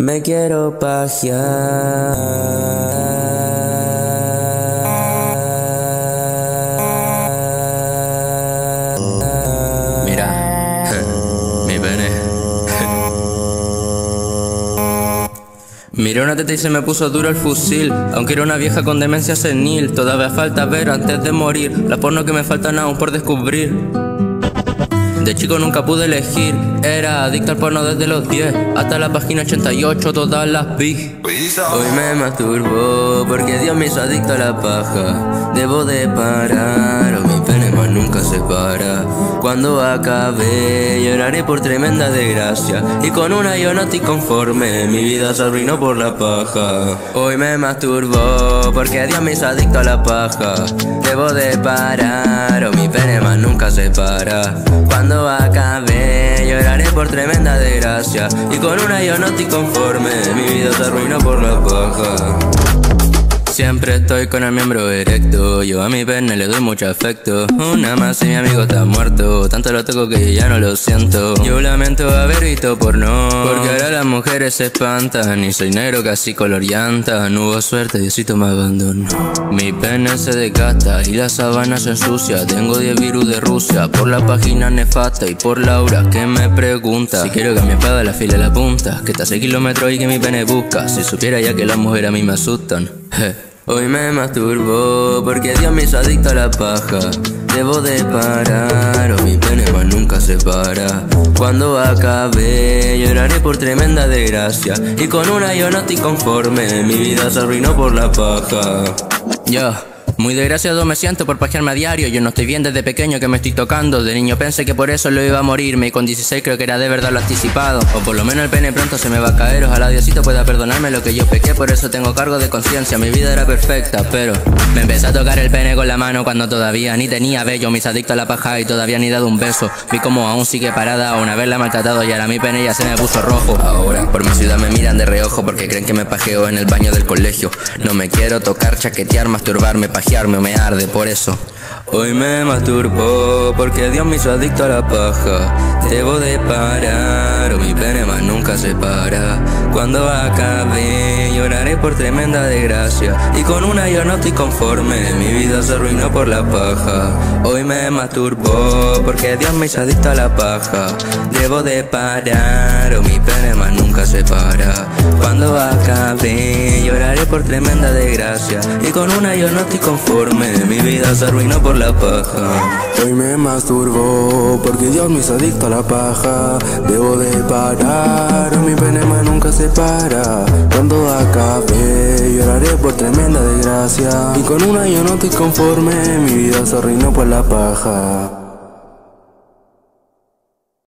Me quiero pajear. Mira, mi pene. Miré una teta y se me puso duro el fusil. Aunque era una vieja con demencia senil, todavía falta ver antes de morir la porno que me faltan aún por descubrir. De chico nunca pude elegir, era adicto al porno desde los 10 hasta la página 88, todas las vi. Hoy me masturbo porque Dios me hizo adicto a la paja. Debo de parar o mi pene más nunca se para. Cuando acabe lloraré por tremenda desgracia, y con una yo no estoy conforme, mi vida se arruinó por la paja. Hoy me masturbo porque Dios me hizo adicto a la paja. Debo de parar o mi pene más nunca se para. Cuando acabe lloraré por tremenda desgracia, y con una yo no estoy conforme, mi vida se arruinó por la paja. Siempre estoy con el miembro erecto, yo a mi pene le doy mucho afecto. Una más y mi amigo está muerto, tanto lo toco que ya no lo siento. Yo lamento haber visto porno, porque ahora las mujeres se espantan, y soy negro casi color llanta. No hubo suerte, Diosito me abandonó. Mi pene se desgasta y la sábana se ensucia. Tengo 10 virus de Rusia por la página nefasta y por Laura que me pregunta si quiero que mi espada la afile la punta, que está a 6 kilómetros y que mi pene busca. Si supiera ya que las mujeres a mí me asustan. Hoy me masturbo porque Dios me hizo adicto a la paja. Debo de parar o mi pene más nunca se para. Cuando acabe lloraré por tremenda desgracia, y con una yo no estoy conforme, mi vida se arruinó por la paja. Muy desgraciado me siento por pajearme a diario. Yo no estoy bien desde pequeño que me estoy tocando. De niño pensé que por eso lo iba a morirme, y con 16 creo que era de verdad lo anticipado. O por lo menos el pene pronto se me va a caer. Ojalá Diosito pueda perdonarme lo que yo pequé, por eso tengo cargo de conciencia. Mi vida era perfecta, pero me empecé a tocar el pene con la mano cuando todavía ni tenía vello. Me hice adicto a la paja y todavía ni dado un beso. Vi como aún sigue parada una vez la maltratado, y ahora mi pene ya se me puso rojo. Ahora por mi ciudad me miran de reojo porque creen que me pajeo en el baño del colegio. No me quiero tocar, chaquetear, masturbarme, pajearme o me arde por eso. Hoy me masturbo porque Dios me hizo adicto a la paja. Debo de parar o mi pene más nunca se para. Cuando acabe lloraré por tremenda desgracia, y con una yo no estoy conforme, mi vida se arruinó por la paja. Hoy me masturbo porque Dios me hizo adicto a la paja. Debo de parar o mi pene más nunca se para. Cuando acabe lloraré por tremenda desgracia, y con una yo no estoy conforme, mi vida se arruinó por la paja. Hoy me masturbo porque Dios me hizo adicto a la paja. Debo de parar, mi pene más nunca se para. Cuando acabe lloraré por tremenda desgracia, y con una yo no estoy conforme, mi vida se arruinó por la paja.